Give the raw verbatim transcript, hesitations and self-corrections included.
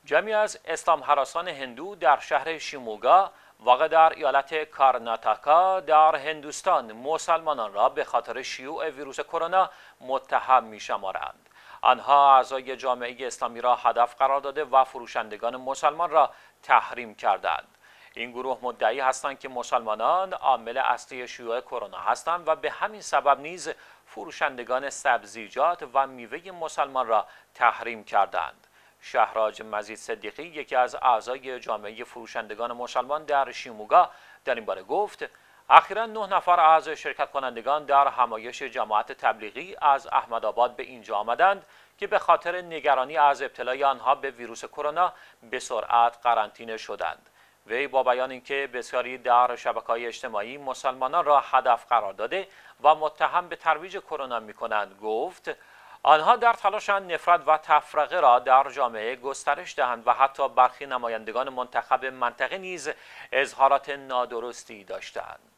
جمعی از اسلام هراسان هندو در شهر شیموگا واقع در ایالت کارناتاکا در هندوستان مسلمانان را به خاطر شیوع ویروس کرونا متهم می‌شمارند. آنها اعضای جامعه اسلامی را هدف قرار داده و فروشندگان مسلمان را تحریم کردند. این گروه مدعی هستند که مسلمانان عامل اصلی شیوع کرونا هستند و به همین سبب نیز فروشندگان سبزیجات و میوه مسلمان را تحریم کردند. شهراج مزید صدیقی، یکی از اعضای جامعه فروشندگان مسلمان در شیموگا، در این باره گفت: اخیراً نه نفر از شرکت کنندگان در همایش جماعت تبلیغی از احمدآباد به اینجا آمدند که به خاطر نگرانی از ابتلای آنها به ویروس کرونا به سرعت قرنطینه شدند. وی با بیان اینکه بسیاری در شبکه‌های اجتماعی مسلمانان را هدف قرار داده و متهم به ترویج کرونا می‌کنند گفت: آنها در تلاشند نفرت و تفرقه را در جامعه گسترش دهند و حتی برخی نمایندگان منتخب منطقه نیز اظهارات نادرستی داشتند.